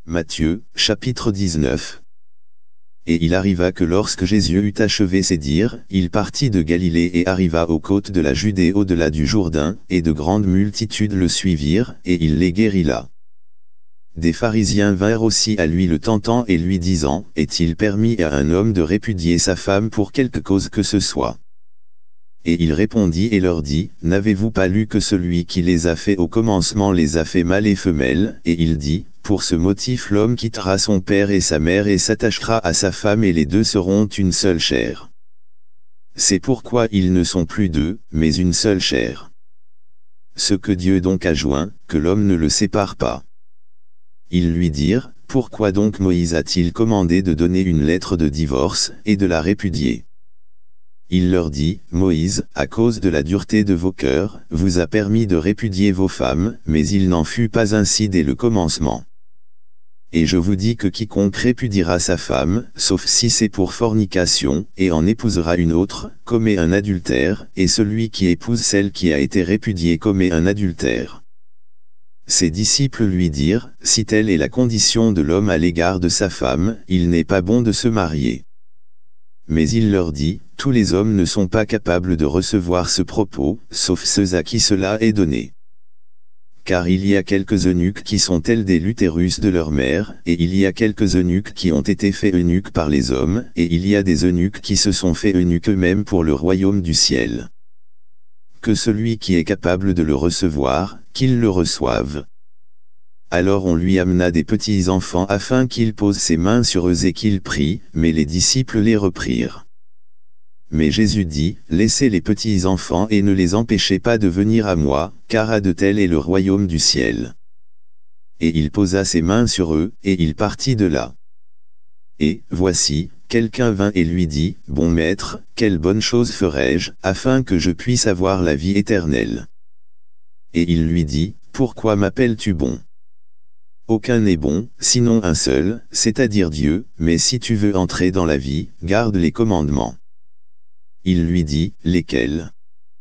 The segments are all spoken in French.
Matthieu, chapitre 19. Et il arriva que lorsque Jésus eut achevé ces dires, il partit de Galilée et arriva aux côtes de la Judée au-delà du Jourdain, et de grandes multitudes le suivirent, et il les guérit là. Des pharisiens vinrent aussi à lui le tentant et lui disant, est-il permis à un homme de répudier sa femme pour quelque cause que ce soit? Et il répondit et leur dit, n'avez-vous pas lu que celui qui les a fait au commencement les a fait mâle et femelle, et il dit, pour ce motif l'homme quittera son père et sa mère et s'attachera à sa femme et les deux seront une seule chair. C'est pourquoi ils ne sont plus deux, mais une seule chair. Ce que Dieu donc a joint, que l'homme ne le sépare pas. Ils lui dirent, pourquoi donc Moïse a-t-il commandé de donner une lettre de divorce, et de la répudier? Il leur dit, Moïse, à cause de la dureté de vos cœurs, vous a permis de répudier vos femmes, mais il n'en fut pas ainsi dès le commencement. Et je vous dis que quiconque répudiera sa femme, sauf si c'est pour fornication, et en épousera une autre, commet un adultère, et celui qui épouse celle qui a été répudiée commet un adultère. Ses disciples lui dirent, si telle est la condition de l'homme à l'égard de sa femme, il n'est pas bon de se marier. Mais il leur dit, tous les hommes ne sont pas capables de recevoir ce propos, sauf ceux à qui cela est donné. Car il y a quelques eunuques qui sont tels des l'utérus de leur mère, et il y a quelques eunuques qui ont été faits eunuques par les hommes, et il y a des eunuques qui se sont faits eunuques eux-mêmes pour le royaume du ciel. Que celui qui est capable de le recevoir, qu'il le reçoive. Alors on lui amena des petits enfants afin qu'il pose ses mains sur eux et qu'il prie, mais les disciples les reprirent. Mais Jésus dit, laissez les petits enfants et ne les empêchez pas de venir à moi, car à de tels est le royaume du ciel. Et il posa ses mains sur eux, et il partit de là. Et, voici, quelqu'un vint et lui dit, bon maître, quelle bonne chose ferai-je, afin que je puisse avoir la vie éternelle? Et il lui dit, pourquoi m'appelles-tu bon? Aucun n'est bon, sinon un seul, c'est-à-dire Dieu, mais si tu veux entrer dans la vie, garde les commandements. Il lui dit, lesquels?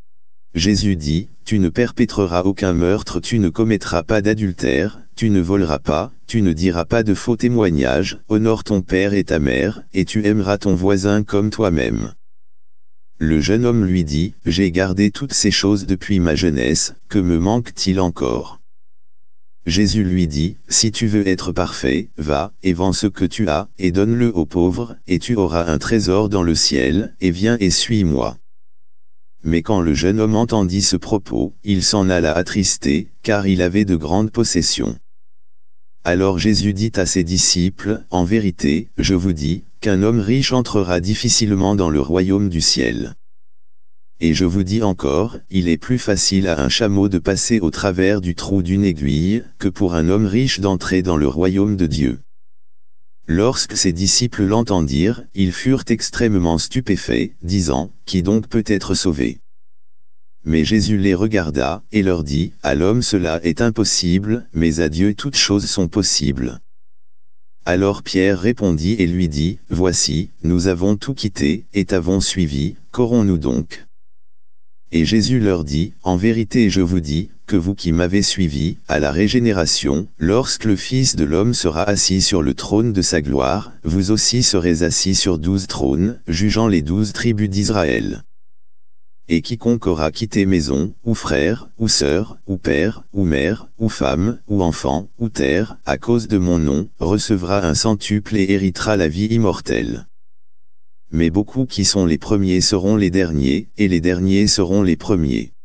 Jésus dit, tu ne perpétreras aucun meurtre, tu ne commettras pas d'adultère, tu ne voleras pas, tu ne diras pas de faux témoignages, honore ton père et ta mère, et tu aimeras ton voisin comme toi-même. Le jeune homme lui dit, j'ai gardé toutes ces choses depuis ma jeunesse, que me manque-t-il encore? Jésus lui dit, si tu veux être parfait, va, et vends ce que tu as, et donne-le aux pauvres, et tu auras un trésor dans le ciel, et viens et suis-moi. Mais quand le jeune homme entendit ce propos, il s'en alla attristé, car il avait de grandes possessions. Alors Jésus dit à ses disciples, en vérité, je vous dis, qu'un homme riche entrera difficilement dans le royaume du ciel. Et je vous dis encore, il est plus facile à un chameau de passer au travers du trou d'une aiguille, que pour un homme riche d'entrer dans le royaume de Dieu. Lorsque ses disciples l'entendirent, ils furent extrêmement stupéfaits, disant, qui donc peut être sauvé? Mais Jésus les regarda, et leur dit, à l'homme cela est impossible, mais à Dieu toutes choses sont possibles. Alors Pierre répondit et lui dit, voici, nous avons tout quitté, et t'avons suivi, qu'aurons-nous donc? Et Jésus leur dit, en vérité je vous dis, que vous qui m'avez suivi, à la régénération, lorsque le Fils de l'homme sera assis sur le trône de sa gloire, vous aussi serez assis sur 12 trônes, jugeant les 12 tribus d'Israël. Et quiconque aura quitté maison, ou frère, ou sœur, ou père, ou mère, ou femme, ou enfant, ou terre, à cause de mon nom, recevra un centuple et héritera la vie immortelle. Mais beaucoup qui sont les premiers seront les derniers, et les derniers seront les premiers.